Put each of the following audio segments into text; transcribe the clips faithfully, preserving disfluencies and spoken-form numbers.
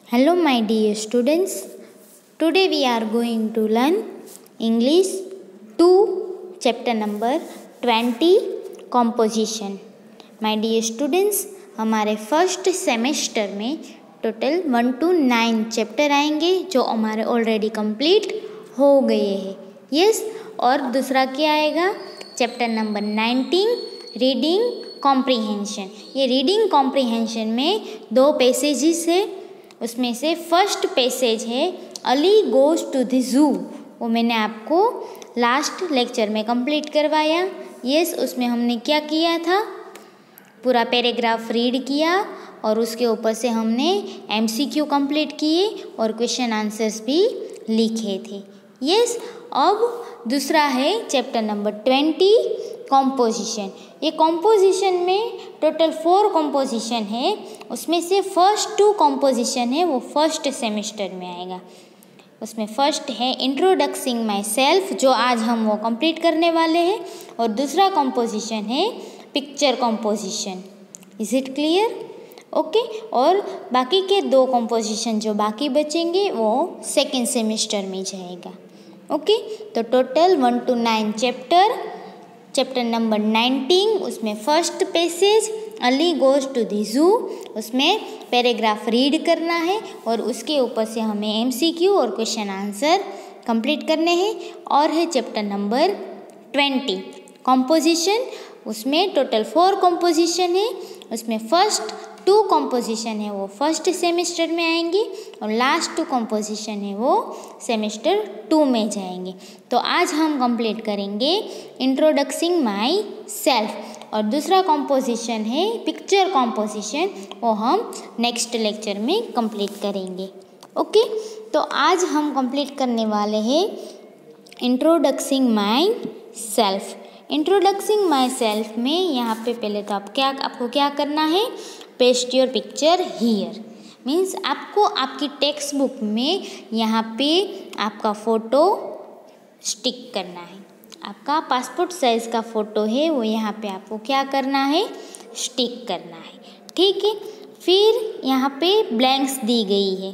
Hello my dear students, today we are going to learn English two chapter number twenty composition. My dear students, हमारे first semester में total one two nine chapter आएंगे जो हमारे already complete हो गए हैं. Yes, और दूसरा क्या आएगा chapter number nineteen reading comprehension. ये रीडिंग कॉम्प्रीहेंशन में दो पैसेजेस है. उसमें से फर्स्ट पैसेज है अली गोज टू द जू. वो मैंने आपको लास्ट लेक्चर में कंप्लीट करवाया. यस, उसमें हमने क्या किया था, पूरा पैराग्राफ रीड किया और उसके ऊपर से हमने एमसीक्यू कंप्लीट किए और क्वेश्चन आंसर्स भी लिखे थे. यस, अब दूसरा है चैप्टर नंबर ट्वेंटी कॉम्पोजिशन. ये कॉम्पोजिशन में टोटल फोर कॉम्पोजिशन है. उसमें से फर्स्ट टू कॉम्पोजिशन है वो फर्स्ट सेमेस्टर में आएगा. उसमें फर्स्ट है इंट्रोडक्सिंग माई सेल्फ जो आज हम वो कंप्लीट करने वाले हैं, और दूसरा कॉम्पोजिशन है picture composition. Is it clear? Okay. और बाकी के दो कॉम्पोजिशन जो बाकी बचेंगे वो सेकेंड सेमेस्टर में जाएगा. Okay okay? तो total one two nine chapter. Chapter number nineteen उसमें first passage Ali goes to the zoo, उसमें पैराग्राफ रीड करना है और उसके ऊपर से हमें एमसीक्यू और क्वेश्चन आंसर कंप्लीट करने हैं. और है चैप्टर नंबर ट्वेंटी कॉम्पोजिशन. उसमें टोटल फोर कॉम्पोजिशन है. उसमें फर्स्ट टू कॉम्पोजिशन है वो फर्स्ट सेमेस्टर में आएंगे और लास्ट टू कॉम्पोजिशन है वो सेमेस्टर टू में जाएंगे. तो आज हम कंप्लीट करेंगे इंट्रोडक्सिंग माई सेल्फ, और दूसरा कॉम्पोजिशन है पिक्चर कॉम्पोजिशन, वो हम नेक्स्ट लेक्चर में कंप्लीट करेंगे. ओके. तो आज हम कंप्लीट करने वाले हैं introducing myself. Introducing myself में यहाँ पे पहले तो आप क्या आपको क्या करना है, paste your picture here. Means आपको आपकी टेक्स्ट बुक में यहाँ पे आपका फ़ोटो स्टिक करना है. आपका पासपोर्ट साइज़ का फ़ोटो है वो यहाँ पे आपको क्या करना है, स्टिक करना है. ठीक है. फिर यहाँ पे ब्लैंक्स दी गई है.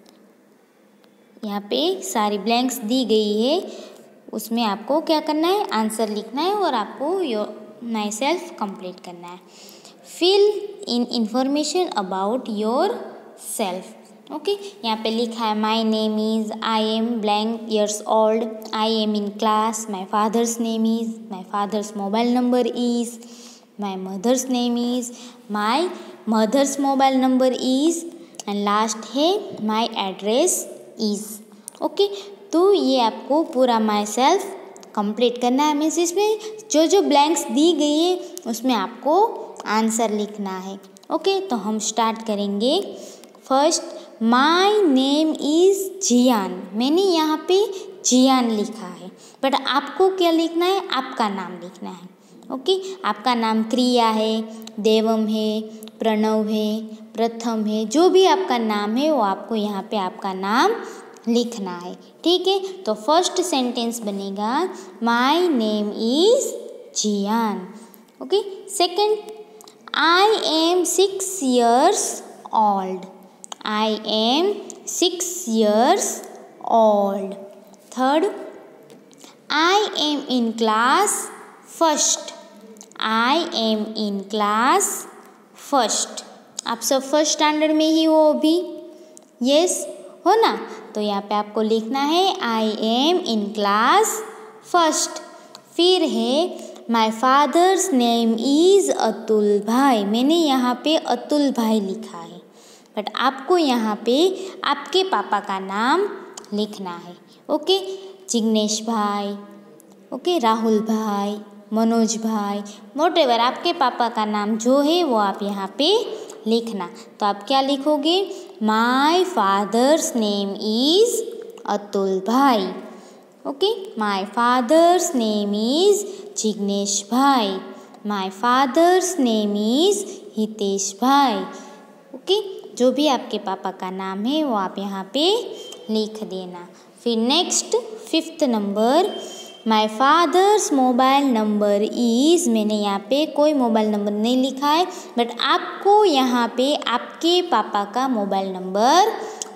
यहाँ पे सारी ब्लैंक्स दी गई है. उसमें आपको क्या करना है, आंसर लिखना है और आपको योर माई सेल्फ कंप्लीट करना है. Fill in information about yourself. Okay. यहाँ पे लिखा है my name is, I am blank years old, I am in class, my father's name is, my father's mobile number is, my mother's name is, my mother's mobile number is, and last है my address is. Okay. तो ये आपको पूरा my self complete करना है. Means इसमें जो जो ब्लैंक्स दी गई है उसमें आपको आंसर लिखना है. ओके. तो हम स्टार्ट करेंगे. First, my name is Jiyan. मैंने यहाँ पे जियान लिखा है, बट आपको क्या लिखना है, आपका नाम लिखना है. ओके. आपका नाम क्रिया है, देवम है, प्रणव है, प्रथम है, जो भी आपका नाम है वो आपको यहाँ पे आपका नाम लिखना है. ठीक है. तो फर्स्ट सेंटेंस बनेगा my name is Jiyan. Okay. Second, I am six years old. I am six years old. Third, I am in class first. I am in class first. आप सब फर्स्ट स्टैंडर्ड में ही हो अभी. यस हो ना. तो यहाँ पे आपको लिखना है I am in class first. फिर है my father's name is Atul bhai. मैंने यहाँ पे अतुल भाई लिखा है, बट आपको यहाँ पे आपके पापा का नाम लिखना है. ओके. जिग्नेश भाई, ओके, राहुल भाई, मनोज भाई, वॉट एवर आपके पापा का नाम जो है वो आप यहाँ पे लिखना. तो आप क्या लिखोगे, my father's name is Atul bhai. Okay. My father's name is Jignesh bhai. My father's name is Hitesh bhai. Okay. जो भी आपके पापा का नाम है वो आप यहाँ पे लिख देना. फिर next fifth number, my father's mobile number is. मैंने यहाँ पे कोई मोबाइल नंबर नहीं लिखा है, बट आपको यहाँ पे आपके पापा का मोबाइल नंबर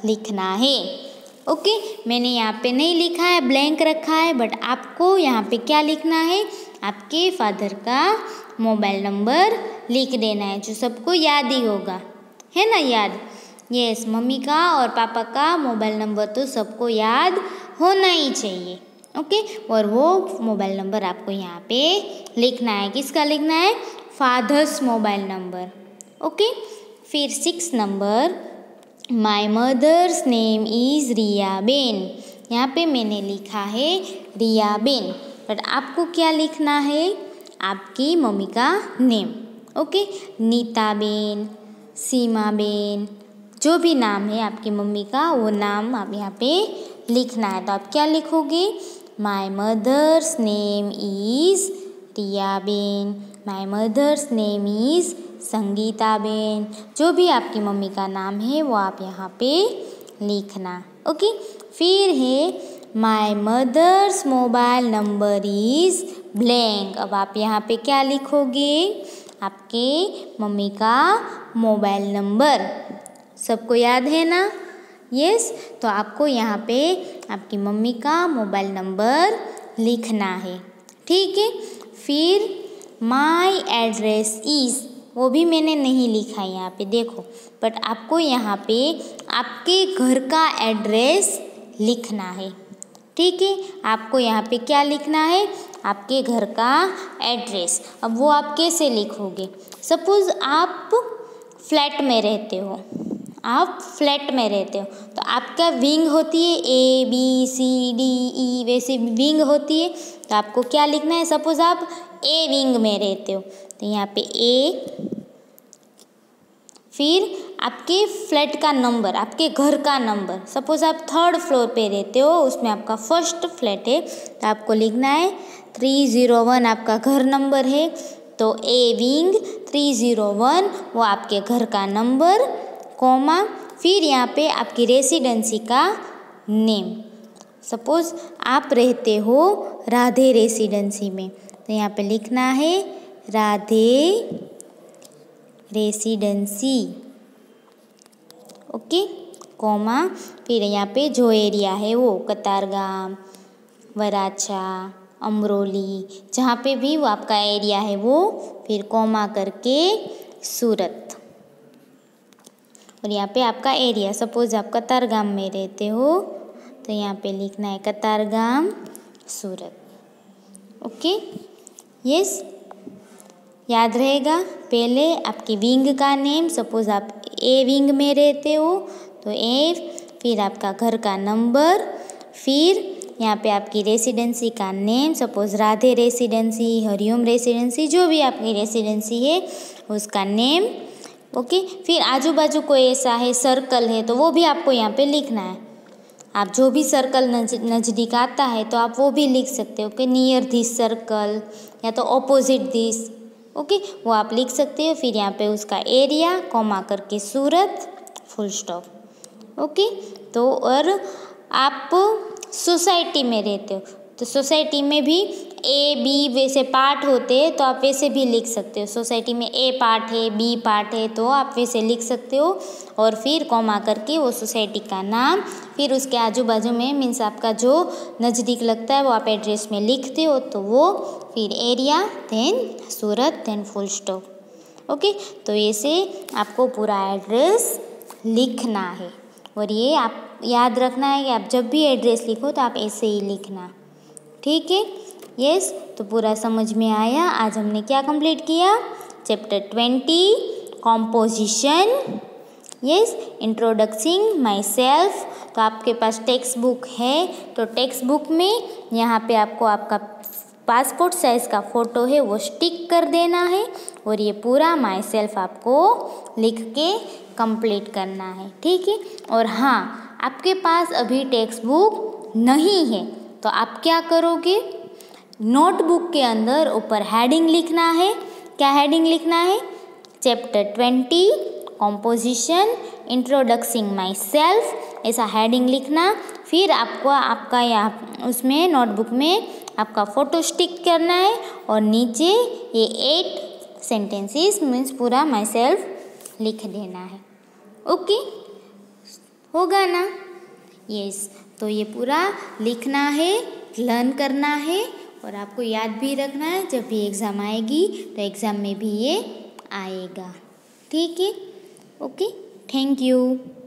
लिखना है। ओके, मैंने यहाँ पे नहीं लिखा है, ब्लैंक रखा है, बट आपको यहाँ पे क्या लिखना है, आपके फादर का मोबाइल नंबर लिख देना है, जो सबको याद ही होगा, है ना याद। यस, मम्मी का और पापा का मोबाइल नंबर तो सबको याद होना ही चाहिए। ओके, और वो मोबाइल नंबर आपको यहाँ पे लिखना है। किसका लिखना है, फादर्स मोबाइल नंबर। ओके, फिर six number, my mother's name is Riya ben. यहाँ पे मैंने लिखा है रिया बेन, बट आपको क्या लिखना है, आपकी मम्मी का नेम। ओके, नीता बेन, सीमा बेन, जो भी नाम है आपकी मम्मी का, वो नाम आप यहाँ पे लिखना है। तो आप क्या लिखोगे, my mother's name is Riya ben, my mother's name is Sangeeta ben, जो भी आपकी मम्मी का नाम है वो आप यहाँ पे लिखना। ओके, फिर है my mother's mobile number is blank. अब आप यहाँ पे क्या लिखोगे, आपके मम्मी का मोबाइल नंबर सबको याद है ना। यस, तो आपको यहाँ पे आपकी मम्मी का मोबाइल नंबर लिखना है। ठीक है, फिर माई एड्रेस इज़, वो भी मैंने नहीं लिखा है यहाँ पे, देखो, बट आपको यहाँ पे आपके घर का एड्रेस लिखना है। ठीक है, आपको यहाँ पे क्या लिखना है, आपके घर का एड्रेस। अब वो आप कैसे लिखोगे, सपोज़ आप फ्लैट में रहते हो, आप फ्लैट में रहते हो तो आपका विंग होती है A B C D E, वैसे विंग होती है, तो आपको क्या लिखना है, सपोज़ आप ए विंग में रहते हो तो यहाँ पे ए, फिर आपके फ्लैट का नंबर, आपके घर का नंबर, सपोज़ आप थर्ड फ्लोर पे रहते हो, उसमें आपका फर्स्ट फ्लैट है तो आपको लिखना है थ्री ज़ीरो वन, आपका घर नंबर है तो A wing three zero one, वो आपके घर का नंबर, कॉमा, फिर यहाँ पे आपकी रेसिडेंसी का नेम। सपोज़ आप रहते हो राधे रेसिडेंसी में तो यहाँ पे लिखना है राधे रेसिडेंसी। ओके, कॉमा, फिर यहाँ पे जो एरिया है वो कतारगाम, वराछा, अमरोली, जहाँ पे भी वो आपका एरिया है वो, फिर कॉमा करके सूरत। और यहाँ पे आपका एरिया, सपोज़ आप कतारगाम में रहते हो तो यहाँ पे लिखना है कतारगाम सूरत। ओके, यस, याद रहेगा। पहले आपकी विंग का नेम, सपोज़ आप ए विंग में रहते हो तो ए, फिर आपका घर का नंबर, फिर यहाँ पे आपकी रेसिडेंसी का name, suppose Radhe residency, Hariom residency, जो भी आपकी रेसिडेंसी है उसका नेम। ओके, फिर आजू बाजू कोई ऐसा है सर्कल है तो वो भी आपको यहाँ पे लिखना है। आप जो भी सर्कल नज नज़दीक आता है तो आप वो भी लिख सकते हो कि नियर दिस सर्कल या तो ऑपोजिट दिस। ओके, वो आप लिख सकते हो। फिर यहाँ पे उसका एरिया, कॉमा करके सूरत, फुल स्टॉप। ओके, तो और आप सोसाइटी में रहते हो तो सोसाइटी में भी ए बी वैसे पार्ट होते हैं तो आप वैसे भी लिख सकते हो। सोसाइटी में ए पार्ट है, बी पार्ट है, तो आप वैसे लिख सकते हो। और फिर कॉमा करके वो सोसाइटी का नाम, फिर उसके आजू बाजू में मीन्स आपका जो नज़दीक लगता है वो आप एड्रेस में लिखते हो तो वो, फिर area, then Surat, then full stop. Okay, तो ऐसे आपको पूरा एड्रेस लिखना है। और ये आप याद रखना है कि आप जब भी एड्रेस लिखो तो आप ऐसे ही लिखना। ठीक है, यस, तो पूरा समझ में आया। आज हमने क्या कंप्लीट किया, chapter twenty, composition, yes, introducing myself. तो आपके पास टेक्स्ट बुक है तो टेक्स्ट बुक में यहाँ पे आपको आपका पासपोर्ट साइज़ का फ़ोटो है वो स्टिक कर देना है और ये पूरा माई सेल्फ आपको लिख के कंप्लीट करना है। ठीक है, और हाँ, आपके पास अभी टेक्स्ट बुक नहीं है तो आप क्या करोगे, नोटबुक के अंदर ऊपर हेडिंग लिखना है। क्या हेडिंग लिखना है, chapter twenty, composition, introducing myself, ऐसा हेडिंग लिखना। फिर आपको आपका यहाँ उसमें नोटबुक में आपका फ़ोटो स्टिक करना है और नीचे ये एट सेंटेंसेस मीन्स पूरा माई सेल्फ लिख देना है। ओके, होगा ना? यस, तो ये पूरा लिखना है, लर्न करना है और आपको याद भी रखना है। जब भी एग्ज़ाम आएगी तो एग्ज़ाम में भी ये आएगा। ठीक है? Okay, thank you.